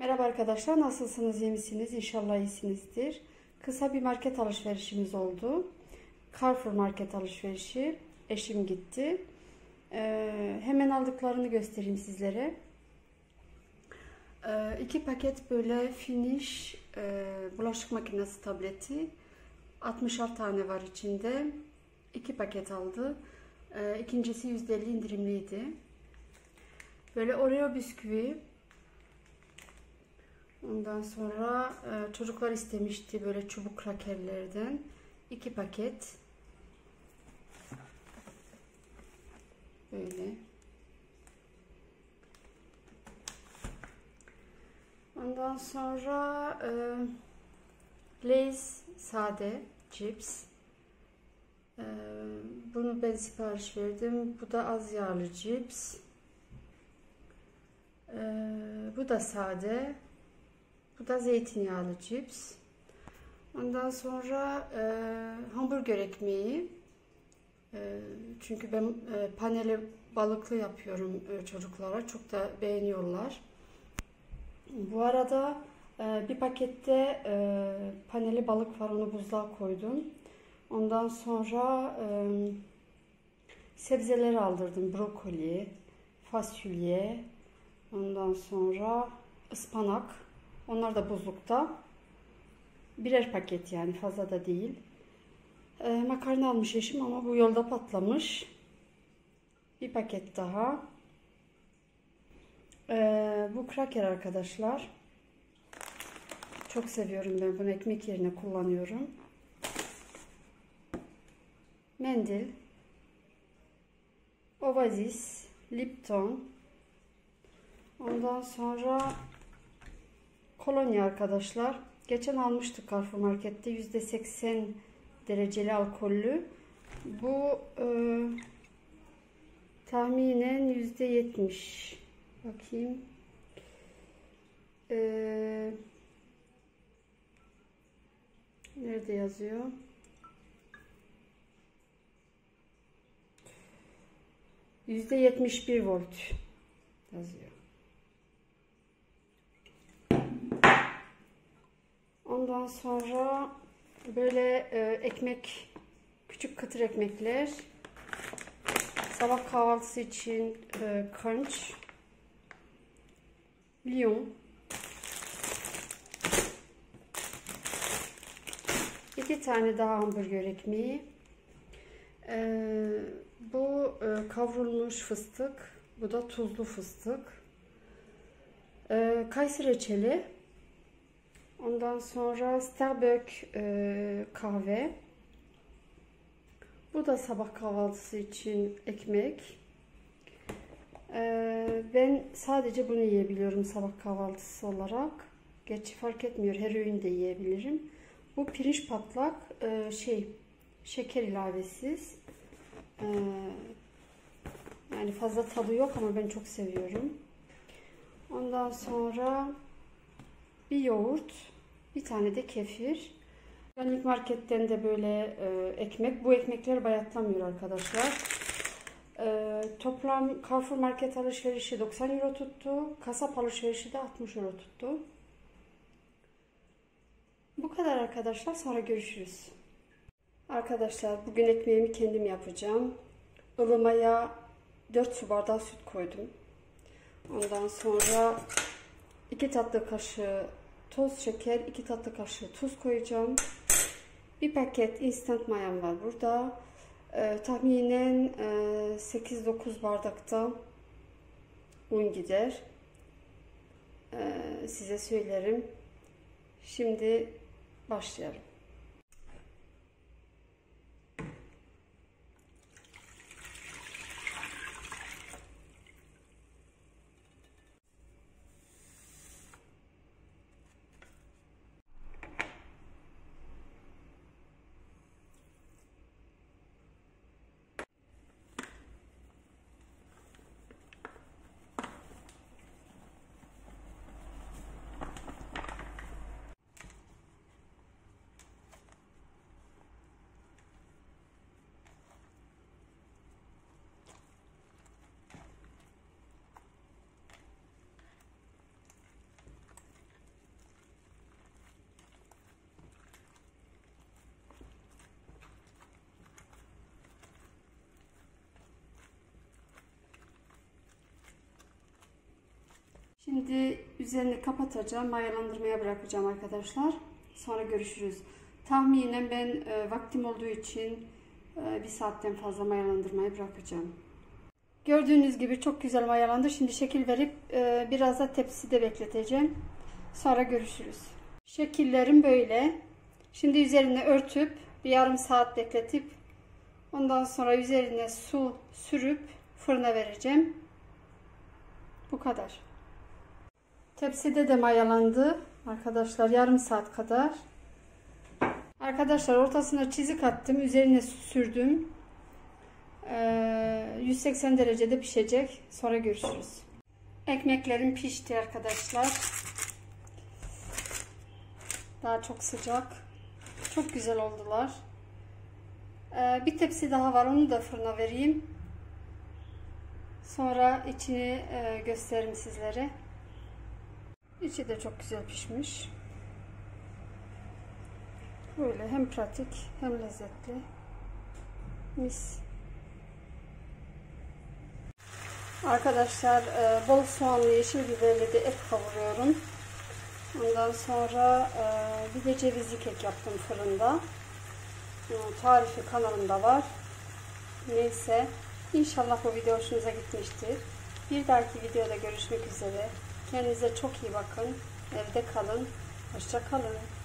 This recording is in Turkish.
Merhaba arkadaşlar, nasılsınız, iyi misiniz? İnşallah iyisinizdir. Kısa bir market alışverişimiz oldu. Carrefour market alışverişi. Eşim gitti. Hemen aldıklarını göstereyim sizlere. 2 paket böyle Finish bulaşık makinesi tableti. 66 tane var içinde. 2 paket aldı. İkincisi %50 indirimliydi. Böyle Oreo bisküvi. Ondan sonra çocuklar istemişti böyle çubuk krakerlerden 2 paket. Böyle. Ondan sonra Lay's sade cips. Bunu ben sipariş verdim. Bu da az yağlı cips. Bu da sade. Bu da zeytinyağlı cips. Ondan sonra hamburger ekmeği. Çünkü ben paneli balıklı yapıyorum çocuklara. Çok da beğeniyorlar. Bu arada bir pakette paneli balık var. Onu buzluğa koydum. Ondan sonra sebzeleri aldırdım. Brokoli, fasulye, ondan sonra ıspanak. Onlar da buzlukta. Birer paket yani, fazla da değil. Makarna almış eşim ama bu yolda patlamış. Bir paket daha. Bu kraker arkadaşlar. Çok seviyorum ben bunu, ekmek yerine kullanıyorum. Mendil. Oasis. Lipton. Ondan sonra kolonya arkadaşlar. Geçen almıştık Carrefour markette. %80 dereceli alkollü. Bu tahminen %70. Bakayım. Nerede yazıyor? %71 volt yazıyor. Ondan sonra böyle ekmek, küçük kıtır ekmekler. Sabah kahvaltısı için crunch. Lyon. 2 tane daha hamburger ekmeği. Bu kavrulmuş fıstık. Bu da tuzlu fıstık. Kayısı reçeli. Ondan sonra Starbucks kahve. Bu da sabah kahvaltısı için ekmek. Ben sadece bunu yiyebiliyorum sabah kahvaltısı olarak. Gerçi fark etmiyor, her öğün de yiyebilirim. Bu pirinç patlak, şeker ilavesiz. Yani fazla tadı yok ama ben çok seviyorum. Ondan sonra bir yoğurt, bir tane de kefir. Organik marketten de böyle ekmek. Bu ekmekler bayatlamıyor arkadaşlar. Toplam Carrefour market alışverişi 90 euro tuttu. Kasap alışverişi de 60 euro tuttu. Bu kadar arkadaşlar. Sonra görüşürüz. Arkadaşlar bugün ekmeğimi kendim yapacağım. Ilımaya 4 su bardağı süt koydum. Ondan sonra 2 tatlı kaşığı toz şeker, 2 tatlı kaşığı tuz koyacağım. Bir paket instant mayam var burada. Tahminen 8-9 bardakta un gider. Size söylerim. Şimdi başlayalım. Şimdi üzerini kapatacağım. Mayalandırmaya bırakacağım arkadaşlar. Sonra görüşürüz. Tahminen ben vaktim olduğu için bir saatten fazla mayalandırmayı bırakacağım. Gördüğünüz gibi çok güzel mayalandı. Şimdi şekil verip biraz da tepside bekleteceğim. Sonra görüşürüz. Şekillerim böyle. Şimdi üzerine örtüp bir yarım saat bekletip ondan sonra üzerine su sürüp fırına vereceğim. Bu kadar. Tepside de mayalandı arkadaşlar, yarım saat kadar. Arkadaşlar ortasına çizik attım, üzerine su sürdüm. 180 derecede pişecek. Sonra görüşürüz. Ekmeklerim pişti arkadaşlar. Daha çok sıcak. Çok güzel oldular. Bir tepsi daha var, onu da fırına vereyim. Sonra içini gösteririm sizlere. İçi de çok güzel pişmiş. Böyle hem pratik hem lezzetli. Mis. Arkadaşlar bol soğanlı yeşil biberli de et kavuruyorum. Ondan sonra bir de cevizli kek yaptım fırında. Tarifi kanalımda var. Neyse. İnşallah bu video hoşunuza gitmiştir. Bir dahaki videoda görüşmek üzere. Kendinize çok iyi bakın. Evde kalın. Hoşça kalın.